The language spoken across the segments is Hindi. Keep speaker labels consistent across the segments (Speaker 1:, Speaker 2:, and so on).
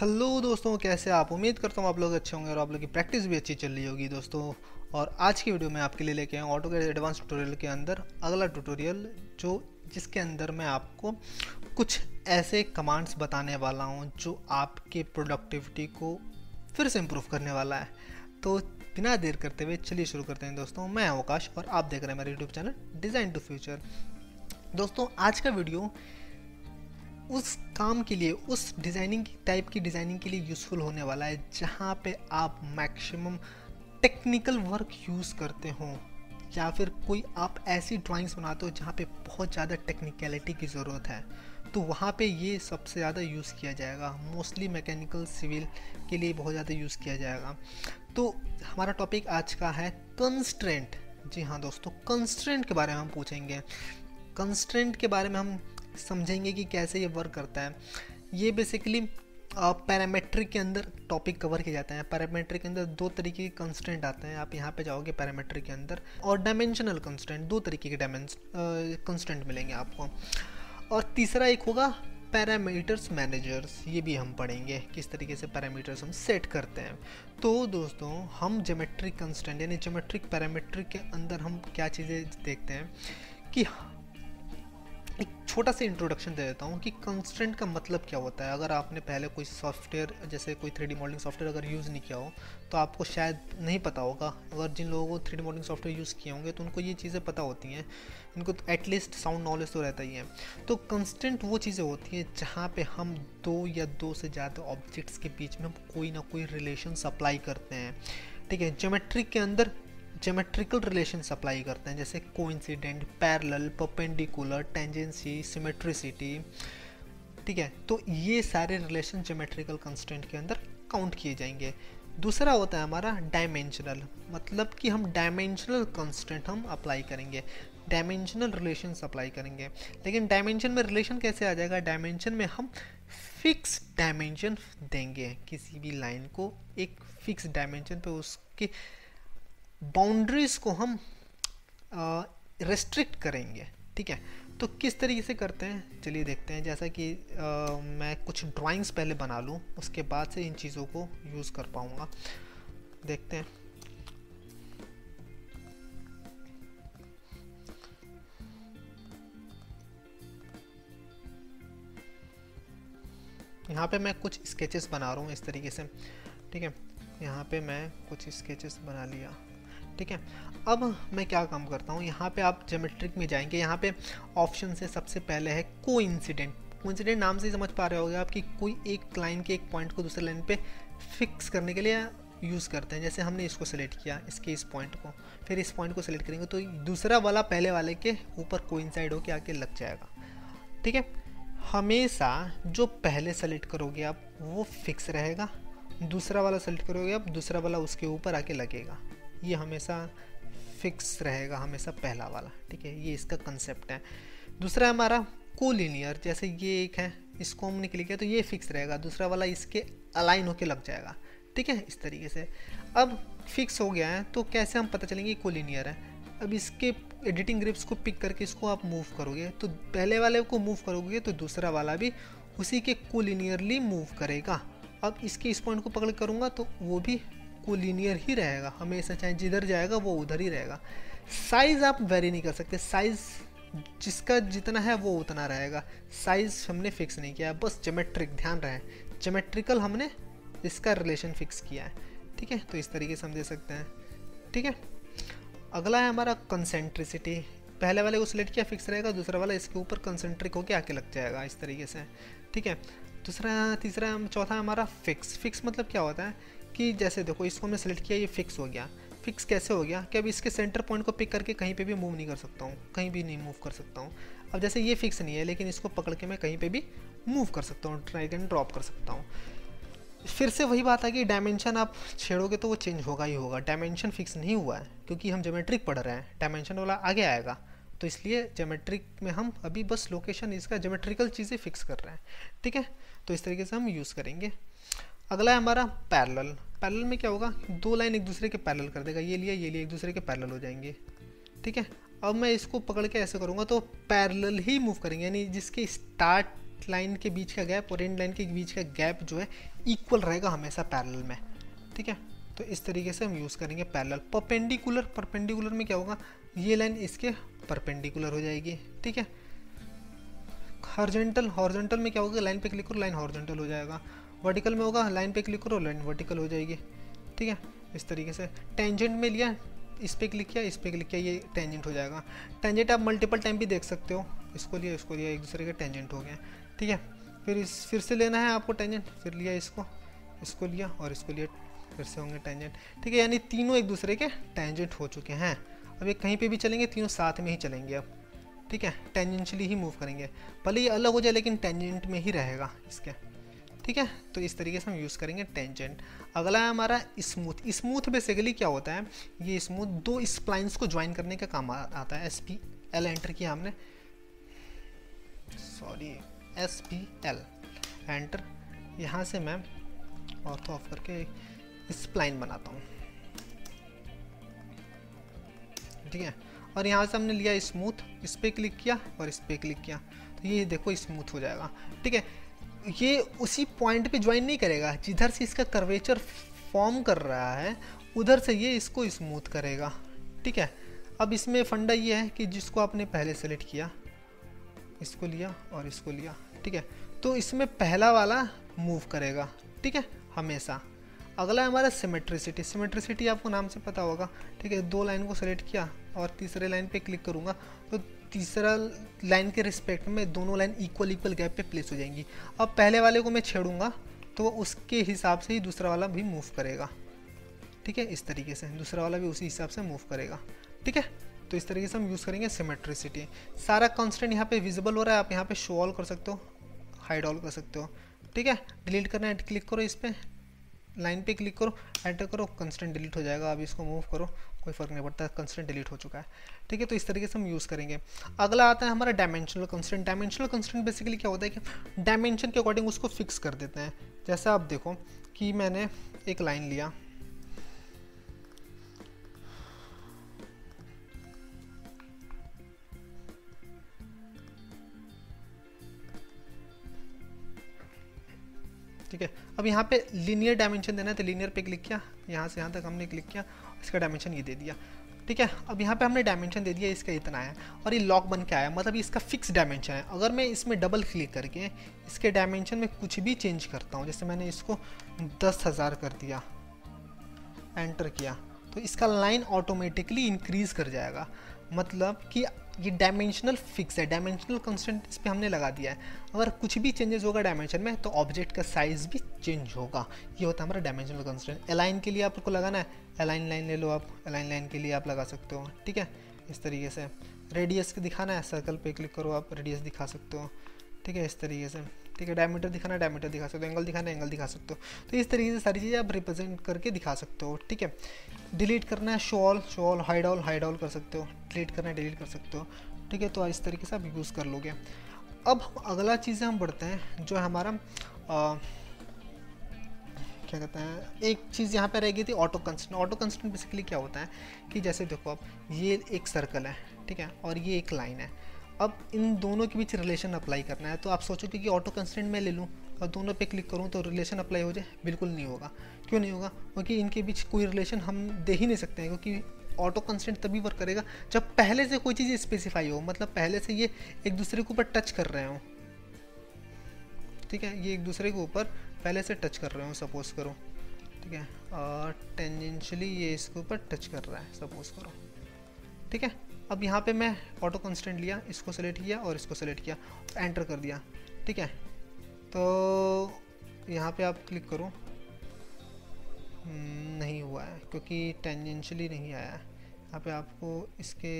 Speaker 1: हेलो दोस्तों, कैसे आप? उम्मीद करता हूँ आप लोग अच्छे होंगे और आप लोग की प्रैक्टिस भी अच्छी चल रही होगी दोस्तों। और आज की वीडियो में आपके लिए लेके आया हूँ ऑटोकैड एडवांस ट्यूटोरियल के अंदर अगला ट्यूटोरियल, जो जिसके अंदर मैं आपको कुछ ऐसे कमांड्स बताने वाला हूँ जो आपके प्रोडक्टिविटी को फिर से इम्प्रूव करने वाला है। तो बिना देर करते हुए चलिए शुरू करते हैं दोस्तों। मैं अवकाश और आप देख रहे हैं मेरे YouTube channel design to future. दोस्तों, आज का वीडियो उस काम के लिए, उस डिज़ाइनिंग टाइप की डिज़ाइनिंग के लिए यूज़फुल होने वाला है जहाँ पे आप मैक्सिमम टेक्निकल वर्क यूज़ करते हो, या फिर कोई आप ऐसी ड्राइंग्स बनाते हो जहाँ पे बहुत ज़्यादा टेक्निकलिटी की ज़रूरत है, तो वहाँ पे ये सबसे ज़्यादा यूज़ किया जाएगा। मोस्टली मैकेनिकल सिविल के लिए बहुत ज़्यादा यूज़ किया जाएगा। तो हमारा टॉपिक आज का है कंस्ट्रेंट। जी हाँ दोस्तों, कंस्ट्रेंट के बारे में हम पूछेंगे। कंस्ट्रेंट के बारे में हम समझेंगे कि कैसे ये वर्क करता है। ये बेसिकली पैरामेट्रिक के अंदर टॉपिक कवर किए जाते हैं। पैरामेट्रिक के अंदर दो तरीके के कंस्ट्रेंट आते हैं। आप यहाँ पे जाओगे पैरामेट्रिक के अंदर, और डायमेंशनल कंस्ट्रेंट, दो तरीके के कंस्ट्रेंट मिलेंगे आपको। और तीसरा एक होगा पैरामीटर्स मैनेजर्स। ये भी हम पढ़ेंगे किस तरीके से पैरामीटर्स हम सेट करते हैं। तो दोस्तों, हम ज्योमेट्रिक कंस्ट्रेंट यानी ज्योमेट्रिक पैरामेट्रिक के अंदर हम क्या चीज़ें देखते हैं कि एक छोटा सा इंट्रोडक्शन दे देता हूँ कि कंस्ट्रेंट का मतलब क्या होता है। अगर आपने पहले कोई सॉफ्टवेयर, जैसे कोई 3D मॉडलिंग सॉफ्टवेयर अगर यूज़ नहीं किया हो तो आपको शायद नहीं पता होगा। अगर जिन लोगों को 3D मॉडलिंग सॉफ्टवेयर यूज़ किए होंगे तो उनको ये चीज़ें पता होती हैं, इनको एटलीस्ट साउंड नॉलेज तो रहता ही है। तो कंस्ट्रेंट वो चीज़ें होती हैं जहाँ पे हम दो या दो से ज़्यादा ऑब्जेक्ट्स के बीच में हम कोई ना कोई रिलेशन सप्लाई करते हैं। ठीक है, ज्योमेट्रिक के अंदर ज्योमेट्रिकल रिलेशन अप्लाई करते हैं, जैसे coincident, parallel, perpendicular, tangency, symmetricity. ठीक है, तो ये सारे रिलेशन ज्योमेट्रिकल कंस्ट्रेंट के अंदर काउंट किए जाएंगे। दूसरा होता है हमारा डायमेंशनल, मतलब कि हम डायमेंशनल कंस्ट्रेंट हम अप्लाई करेंगे, डायमेंशनल रिलेशन अप्लाई करेंगे। लेकिन डायमेंशन में रिलेशन कैसे आ जाएगा? डायमेंशन में हम फिक्स डायमेंशन देंगे, किसी भी लाइन को एक फिक्स डायमेंशन पे उसके बाउंड्रीज को हम रेस्ट्रिक्ट करेंगे। ठीक है, तो किस तरीके से करते हैं चलिए देखते हैं। जैसा कि मैं कुछ ड्राइंग्स पहले बना लूँ, उसके बाद से इन चीज़ों को यूज़ कर पाऊँगा। देखते हैं। यहाँ पे मैं कुछ स्केचेस बना रहा हूँ इस तरीके से। ठीक है, यहाँ पे मैं कुछ स्केचेस बना लिया। ठीक है, अब मैं क्या काम करता हूँ, यहाँ पे आप ज्योमेट्रिक में जाएंगे। यहाँ पे ऑप्शन से सबसे पहले है कोइंसिडेंट। कोइंसिडेंट नाम से ही समझ पा रहे होगे आप कि कोई एक लाइन के एक पॉइंट को दूसरे लाइन पे फिक्स करने के लिए यूज़ करते हैं। जैसे हमने इसको सेलेक्ट किया, इसके इस पॉइंट को, फिर इस पॉइंट को सेलेक्ट करेंगे तो दूसरा वाला पहले वाले के ऊपर कोइंसाइड होकर आके लग जाएगा। ठीक है, हमेशा जो पहले सेलेक्ट करोगे आप वो फिक्स रहेगा, दूसरा वाला सेलेक्ट करोगे आप दूसरा वाला उसके ऊपर आके लगेगा। ये हमेशा फिक्स रहेगा, हमेशा पहला वाला। ठीक है, ये इसका कंसेप्ट है। दूसरा हमारा कोलिनियर, जैसे ये एक है, इसको हमने क्लिक किया तो ये फिक्स रहेगा, दूसरा वाला इसके अलाइन होके लग जाएगा। ठीक है, इस तरीके से अब फिक्स हो गया है। तो कैसे हम पता चलेंगे कोलिनियर है? अब इसके एडिटिंग ग्रिप्स को पिक करके इसको आप मूव करोगे, तो पहले वाले को मूव करोगे तो दूसरा वाला भी उसी के कोलिनियरली मूव करेगा। अब इसके इस पॉइंट को पकड़ करूँगा तो वो भी कोलिनियर ही रहेगा हमेशा, चाहे जिधर जाएगा वो उधर ही रहेगा। साइज़ आप वेरी नहीं कर सकते, साइज़ जिसका जितना है वो उतना रहेगा। साइज़ हमने फिक्स नहीं किया, बस ज्योमेट्रिक, ध्यान रहे ज्योमेट्रिकल हमने इसका रिलेशन फिक्स किया है। ठीक है, तो इस तरीके से हम दे सकते हैं। ठीक है, अगला है हमारा कंसेंट्रिसिटी। पहले वाले को सिलेक्ट किया, फिक्स रहेगा, दूसरा वाला इसके ऊपर कंसेंट्रिक होकर आके लग जाएगा, इस तरीके से। ठीक है, तीसरा चौथा हमारा फिक्स। फिक्स मतलब क्या होता है कि जैसे देखो, इसको हमने सेलेक्ट किया, ये फिक्स हो गया। फिक्स कैसे हो गया कि अब इसके सेंटर पॉइंट को पिक करके कहीं पे भी मूव नहीं कर सकता हूँ, कहीं भी नहीं मूव कर सकता हूँ। अब जैसे ये फिक्स नहीं है, लेकिन इसको पकड़ के मैं कहीं पे भी मूव कर सकता हूँ, ड्रैग एंड ड्रॉप कर सकता हूँ। फिर से वही बात है कि डायमेंशन आप छेड़ोगे तो वो चेंज होगा ही होगा। डायमेंशन फिक्स नहीं हुआ है क्योंकि हम ज्योमेट्रिक पढ़ रहे हैं, डायमेंशन वाला आगे आएगा। तो इसलिए ज्योमेट्रिक में हम अभी बस लोकेशन, इसका ज्योमेट्रिकल चीज़ें फिक्स कर रहे हैं। ठीक है, तो इस तरीके से हम यूज़ करेंगे। अगला है हमारा पैरेलल। पैरेलल में क्या होगा, दो लाइन एक दूसरे के पैरेलल कर देगा, ये लिया एक दूसरे के पैरेलल हो जाएंगे। ठीक है, अब मैं इसको पकड़ के ऐसे करूँगा तो पैरेलल ही मूव करेंगे, यानी जिसके स्टार्ट लाइन के बीच का गैप और एंड लाइन के बीच का गैप जो है इक्वल रहेगा हमेशा पैरेलल में, ठीक है। तो इस तरीके से हम यूज़ करेंगे पैरेलल। परपेंडिकुलर में क्या होगा, ये लाइन इसके परपेंडिकुलर हो जाएगी, ठीक है। हॉरिजॉन्टल में क्या होगा, लाइन पे क्लिक करो लाइन हॉरिजॉन्टल हो जाएगा। वर्टिकल में होगा लाइन पे क्लिक करो लाइन वर्टिकल हो जाएगी, ठीक है। इस तरीके से टेंजेंट में लिया, इस पे क्लिक किया, इस पे क्लिक किया, ये टेंजेंट हो जाएगा। टेंजेंट आप मल्टीपल टाइम भी देख सकते हो, इसको लिया एक दूसरे के टेंजेंट हो गए, ठीक है। फिर से लेना है आपको टेंजेंट, फिर लिया इसको लिया और इसको लिया, फिर से होंगे टेंजेंट, ठीक है। यानी तीनों एक दूसरे के टेंजेंट हो चुके हैं। अब ये कहीं पे भी चलेंगे तीनों साथ में ही चलेंगे अब, ठीक है। टेंजेंशियली ही मूव करेंगे, भले ये अलग हो जाए लेकिन टेंजेंट में ही रहेगा इसके, ठीक है। तो इस तरीके से हम यूज़ करेंगे टेंजेंट। अगला है हमारा स्मूथ बेसिकली क्या होता है, ये स्मूथ दो स्प्लाइंस को ज्वाइन करने का काम आता है। SPL एंटर किया हमने, सॉरी SPL एंटर, यहाँ से मैं ऑर्थो ऑफ करके स्प्लाइन बनाता हूँ, ठीक है। और यहाँ से हमने लिया स्मूथ, इस पर क्लिक किया और इस पर क्लिक किया, तो ये देखो स्मूथ हो जाएगा, ठीक है। ये उसी पॉइंट पे ज्वाइन नहीं करेगा जिधर से इसका कर्वेचर फॉर्म कर रहा है, उधर से ये इसको स्मूथ करेगा, ठीक है। अब इसमें फंडा ये है कि जिसको आपने पहले सेलेक्ट किया, इसको लिया और इसको लिया, ठीक है, तो इसमें पहला वाला मूव करेगा, ठीक है, हमेशा। अगला है हमारा सिमेट्रिसिटी आपको नाम से पता होगा, ठीक है। दो लाइन को सेलेक्ट किया और तीसरे लाइन पे क्लिक करूँगा तो तीसरा लाइन के रिस्पेक्ट में दोनों लाइन इक्वल गैप पे प्लेस हो जाएंगी। अब पहले वाले को मैं छेड़ूंगा तो उसके हिसाब से ही दूसरा वाला भी मूव करेगा, ठीक है। इस तरीके से दूसरा वाला भी उसी हिसाब से मूव करेगा, ठीक है। तो इस तरीके से हम यूज़ करेंगे सिमेट्रिसिटी। सारा कॉन्स्टेंट यहाँ पे विजिबल हो रहा है, आप यहाँ पे शो ऑल कर सकते हो, हाइड ऑल कर सकते हो, ठीक है। डिलीट करना है क्लिक करो, इस पर लाइन पे क्लिक करो, एंटर करो, कंस्टेंट डिलीट हो जाएगा। अब इसको मूव करो, कोई फर्क नहीं पड़ता, कंस्टेंट डिलीट हो चुका है, ठीक है। तो इस तरीके से हम यूज़ करेंगे। अगला आता है हमारा dimensional constant. Dimensional constant basically क्या होता है कि डायमेंशन के अकॉर्डिंग उसको फिक्स कर देते हैं। जैसे आप देखो कि मैंने एक लाइन लिया, ठीक है। अब यहाँ पे लीनियर डायमेंशन देना है तो लीनियर पे क्लिक किया, यहाँ से यहाँ तक हमने क्लिक किया, इसका डायमेंशन ये दे दिया, ठीक है। अब यहाँ पे हमने डायमेंशन दे दिया, इसका इतना है और ये लॉक बन के आया, मतलब इसका फिक्स डायमेंशन है। अगर मैं इसमें डबल क्लिक करके इसके डायमेंशन में कुछ भी चेंज करता हूँ, जैसे मैंने इसको 10,000 कर दिया, एंटर किया, तो इसका लाइन ऑटोमेटिकली इंक्रीज कर जाएगा। मतलब कि ये डायमेंशनल फिक्स है, डायमेंशनल कंस्टेंट इस पर हमने लगा दिया है। अगर कुछ भी चेंजेस होगा डायमेंशन में तो ऑब्जेक्ट का साइज भी चेंज होगा। ये होता है हमारा डायमेंशनल कंस्टेंट। अलाइन के लिए आपको लगाना है, अलाइन लाइन ले लो आप, अलाइन लाइन के लिए आप लगा सकते हो, ठीक है। इस तरीके से रेडियस दिखाना है, सर्कल पे क्लिक करो, आप रेडियस दिखा सकते हो, ठीक है। इस तरीके से, ठीक है। डायमीटर दिखाना है, डायमीटर दिखा सकते हो, एंगल दिखाना है, एंगल दिखा सकते हो। तो इस तरीके से सारी चीज़ें आप रिप्रेजेंट करके दिखा सकते हो, ठीक है। डिलीट करना है, शो ऑल, हाइड ऑल कर सकते हो, डिलीट करना है, डिलीट कर सकते हो, ठीक है। तो इस तरीके से आप यूज़ कर लोगे। अब अगला चीज़ें हम बढ़ते हैं, जो हमारा क्या कहते हैं, एक चीज़ यहाँ पे रह गई थी auto constant. Auto constant basically क्या होता है कि जैसे देखो आप, ये एक सर्कल है, ठीक है, और ये एक लाइन है। अब इन दोनों के बीच रिलेशन अप्लाई करना है, तो आप सोचोगे कि ऑटो कंस्टेंट मैं ले लूँ और दोनों पे क्लिक करूँ तो रिलेशन अप्लाई हो जाए, बिल्कुल नहीं होगा। क्यों नहीं होगा? क्योंकि इनके बीच कोई रिलेशन हम दे ही नहीं सकते हैं, क्योंकि ऑटो कंस्टेंट तभी वर्क करेगा जब पहले से कोई चीज़ स्पेसिफाई हो, मतलब पहले से ये एक दूसरे के ऊपर टच कर रहे हो, ठीक है। ये एक दूसरे के ऊपर पहले से टच कर रहे हो, सपोज करो, ठीक है, और टेंजेंशियली ये इसके ऊपर टच कर रहा है, सपोज करो, ठीक है। अब यहाँ पे मैं ऑटो कंस्टेंट लिया, इसको सेलेक्ट किया और इसको सेलेक्ट किया, एंटर कर दिया, ठीक है। तो यहाँ पे आप क्लिक करो, नहीं हुआ है क्योंकि टेंजेंशियली नहीं आया है। यहाँ पे आपको इसके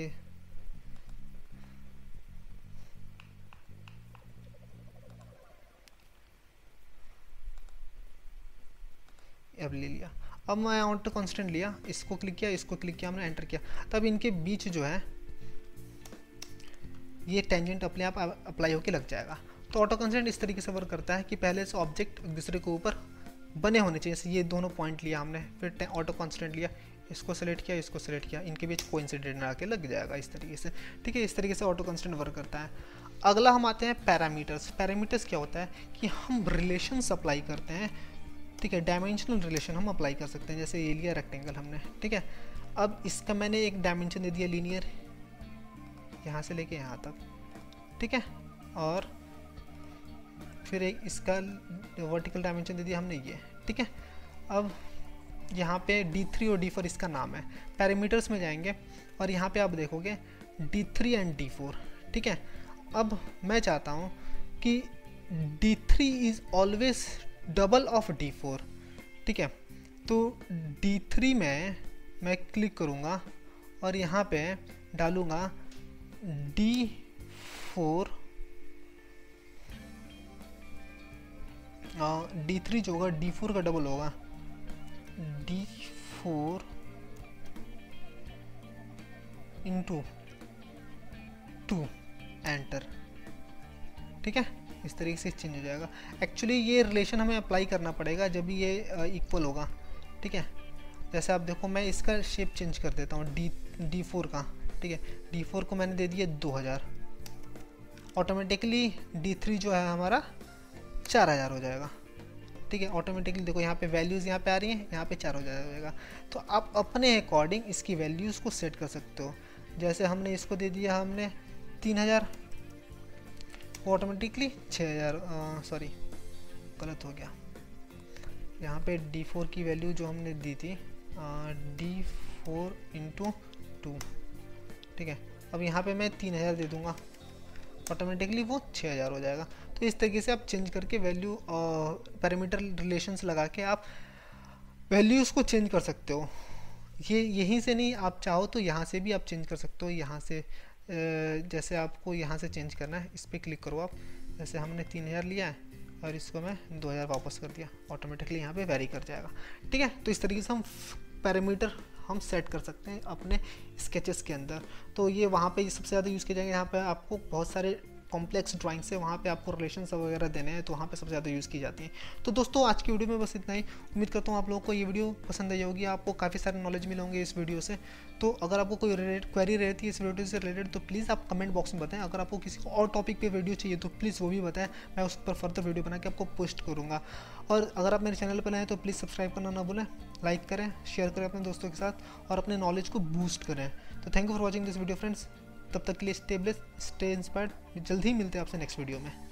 Speaker 1: अब ले लिया। अब मैं ऑटो कांस्टेंट लिया, इसको क्लिक किया, इसको क्लिक किया, हमने एंटर किया, तब इनके बीच जो है ये टेंजेंट अपने आप अप्लाई होके लग जाएगा। तो ऑटो कांस्टेंट इस तरीके से वर्क करता है कि पहले से ऑब्जेक्ट एक दूसरे के ऊपर बने होने चाहिए। जैसे ये दोनों पॉइंट लिया हमने, फिर ऑटो कांस्टेंट लिया, इसको सेलेक्ट किया, इसको सेलेक्ट किया, इनके बीच कोइंसिडेंट आके लग जाएगा इस तरीके से, ठीक है। इस तरीके से ऑटो कांस्टेंट वर्क करता है। अगला हम आते हैं पैरामीटर्स। पैरामीटर्स क्या होता है कि हम रिलेशन अप्लाई करते हैं, ठीक है, डायमेंशनल रिलेशन हम अप्लाई कर सकते हैं, जैसे ये लिया रेक्टेंगल हमने, ठीक है। अब इसका मैंने एक डायमेंशन दे दिया लीनियर, यहाँ से लेके यहाँ तक, ठीक है, और फिर एक इसका वर्टिकल डायमेंशन दे दिया हमने ये, ठीक है। अब यहाँ पे D3 और D4 इसका नाम है। पैरामीटर्स में जाएंगे और यहाँ पे आप देखोगे D3 एंड D4, ठीक है। अब मैं चाहता हूँ कि D3 is always double of D4, ठीक है। तो D3 में मैं क्लिक करूँगा और यहाँ पे डालूँगा D4, D3 जो होगा D4 का डबल होगा, D4 इंटू 2, एंटर, ठीक है। इस तरीके से चेंज हो जाएगा। एक्चुअली ये रिलेशन हमें अप्लाई करना पड़ेगा जब ये इक्वल होगा, ठीक है। जैसे आप देखो मैं इसका शेप चेंज कर देता हूँ D4 का, ठीक है। D4 को मैंने दे दिया 2000, ऑटोमेटिकली D3 जो है हमारा 4000 हो जाएगा, ठीक है। ऑटोमेटिकली देखो यहाँ पे वैल्यूज़ यहाँ पे आ रही हैं, यहाँ पे 4 हो जाएगा। तो आप अपने अकॉर्डिंग इसकी वैल्यूज़ को सेट कर सकते हो। जैसे हमने इसको दे दिया हमने 3000, ऑटोमेटिकली 6000, सॉरी गलत हो गया, यहाँ पे D4 की वैल्यू जो हमने दी थी D4 इंटू 2, ठीक है। अब यहाँ पे मैं 3000 दे दूँगा, ऑटोमेटिकली वो 6000 हो जाएगा। तो इस तरीके से आप चेंज करके वैल्यू पैरामीटर रिलेशंस लगा के आप वैल्यूज़ को चेंज कर सकते हो। ये यहीं से नहीं, आप चाहो तो यहाँ से भी आप चेंज कर सकते हो। यहाँ से जैसे आपको यहाँ से चेंज करना है, इस पर क्लिक करो आप। जैसे हमने 3000 लिया है और इसको मैं 2000 वापस कर दिया, ऑटोमेटिकली यहाँ पे वेरी कर जाएगा, ठीक है। तो इस तरीके से हम पैरामीटर हम सेट कर सकते हैं अपने स्केचेस के अंदर। तो ये वहाँ पे सबसे ज़्यादा यूज़ किए जाएंगे। यहाँ पे आपको बहुत सारे कॉम्प्लेक्स ड्राइंग से वहाँ पे आपको रिलेशंस वगैरह देने हैं, तो वहाँ पे सबसे ज़्यादा यूज़ की जाती है। तो दोस्तों आज की वीडियो में बस इतना ही। उम्मीद करता हूँ आप लोगों को ये वीडियो पसंद आई होगी, आपको काफ़ी सारे नॉलेज मिले होंगे इस वीडियो से। तो अगर आपको कोई क्वेरी रहती है इस वीडियो से रिलेटेड तो प्लीज़ आप कमेंट बॉक्स में बताएं। अगर आपको किसी और टॉपिक पे वीडियो चाहिए तो प्लीज़ वो भी बताएं, मैं उस पर फर्दर वीडियो बना के आपको पोस्ट करूँगा। और अगर आप मेरे चैनल पर आए तो प्लीज़ सब्सक्राइब करना ना भूलें, लाइक करें, शेयर करें अपने दोस्तों के साथ और अपने नॉलेज को बूस्ट करें। तो thank you for watching this video friends. तब तक के लिए स्टे ब्लेस्ड, स्टे इंस्पायर्ड। जल्दी ही मिलते हैं आपसे नेक्स्ट वीडियो में।